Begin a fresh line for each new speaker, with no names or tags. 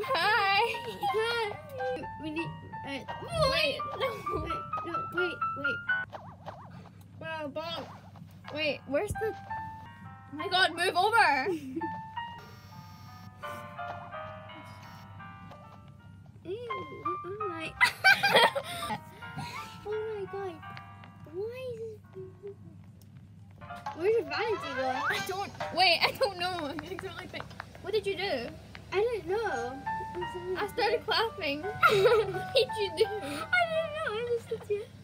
Hi.
Hi. We need.
Wait.
No, wait.
Wow, Bob. Wait, where's the... Oh my god, move over.
Ew, what am I? Oh my god. Why is this? Where's your vanity going?
I don't know. I really think. What did you do?
I don't know.
I started clapping. What did you do?
I don't know. I just sit here.